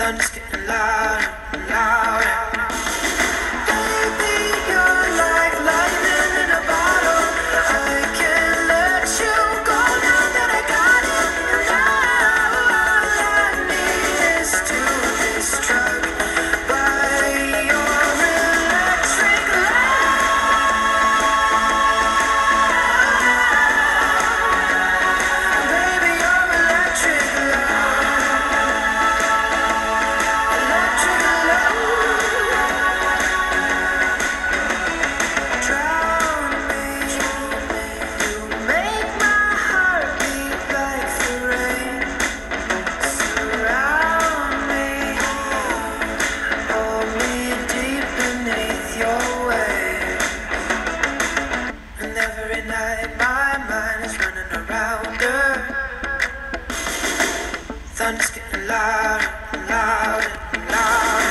Thunder's getting louder and louder. Baby, you're like lightning in a bottle. I can't let you go now that I got it. And all I need is to be struck by your electric love. Baby, your electric thunder's getting louder and louder and louder.